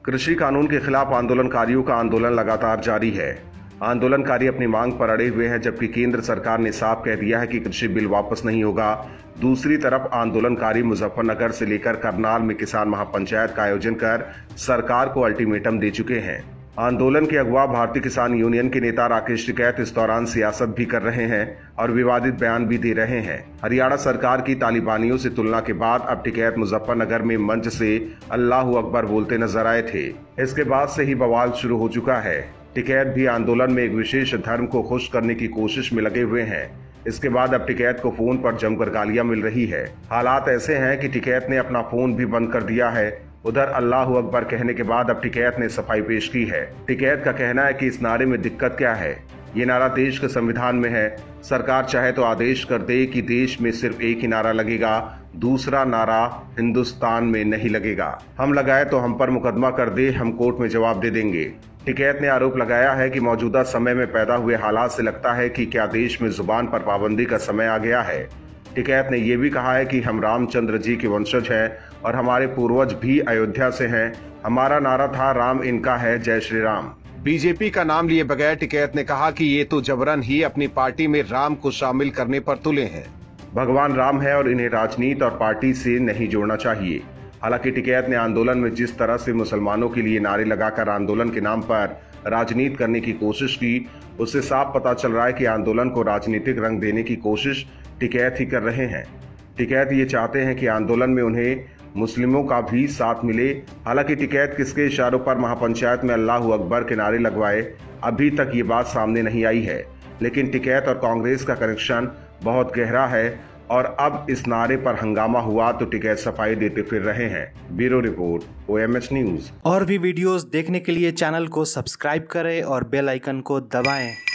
कृषि कानून के खिलाफ आंदोलनकारियों का आंदोलन लगातार जारी है। आंदोलनकारी अपनी मांग पर अड़े हुए हैं, जबकि केंद्र सरकार ने साफ कह दिया है कि कृषि बिल वापस नहीं होगा। दूसरी तरफ आंदोलनकारी मुजफ्फरनगर से लेकर करनाल में किसान महापंचायत का आयोजन कर सरकार को अल्टीमेटम दे चुके हैं। आंदोलन के अगवा भारतीय किसान यूनियन के नेता राकेश टिकैत इस दौरान सियासत भी कर रहे हैं और विवादित बयान भी दे रहे हैं। हरियाणा सरकार की तालिबानियों से तुलना के बाद अब टिकैत मुजफ्फरनगर में मंच से अल्लाहू अकबर बोलते नजर आए थे। इसके बाद से ही बवाल शुरू हो चुका है। टिकैत भी आंदोलन में एक विशेष धर्म को खुश करने की कोशिश में लगे हुए हैं। इसके बाद अब टिकैत को फोन पर जमकर गालियां मिल रही है। हालात ऐसे हैं कि टिकैत ने अपना फोन भी बंद कर दिया है। उधर अल्लाहू अकबर कहने के बाद अब टिकैत ने सफाई पेश की है। टिकैत का कहना है कि इस नारे में दिक्कत क्या है। ये नारा देश के संविधान में है। सरकार चाहे तो आदेश कर दे कि देश में सिर्फ एक ही नारा लगेगा, दूसरा नारा हिंदुस्तान में नहीं लगेगा। हम लगाए तो हम पर मुकदमा कर दे, हम कोर्ट में जवाब दे देंगे। टिकैत ने आरोप लगाया है कि मौजूदा समय में पैदा हुए हालात से लगता है कि क्या देश में जुबान पर पाबंदी का समय आ गया है। टिकैत ने यह भी कहा है कि हम रामचंद्र जी के वंशज हैं और हमारे पूर्वज भी अयोध्या से हैं। हमारा नारा था राम इनका है, जय श्री राम। बीजेपी का नाम लिए बगैर टिकैत ने कहा कि ये तो जबरन ही अपनी पार्टी में राम को शामिल करने पर तुले हैं। भगवान राम है और इन्हें राजनीति और पार्टी से नहीं जोड़ना चाहिए। हालांकि टिकैत ने आंदोलन में जिस तरह से मुसलमानों के लिए नारे लगाकर आंदोलन के नाम पर राजनीति करने की कोशिश की, उससे साफ पता चल रहा है कि आंदोलन को राजनीतिक रंग देने की कोशिश टिकैत ही कर रहे हैं। टिकैत ये चाहते हैं कि आंदोलन में उन्हें मुस्लिमों का भी साथ मिले। हालांकि टिकैत किसके इशारों पर महापंचायत में अल्लाहू अकबर के नारे लगवाए, अभी तक ये बात सामने नहीं आई है। लेकिन टिकैत और कांग्रेस का कनेक्शन बहुत गहरा है और अब इस नारे पर हंगामा हुआ तो टिकैत सफाई देते फिर रहे हैं। Bureau report, OMH news. और भी वीडियोस देखने के लिए चैनल को सब्सक्राइब करें और बेल आइकन को दबाएं।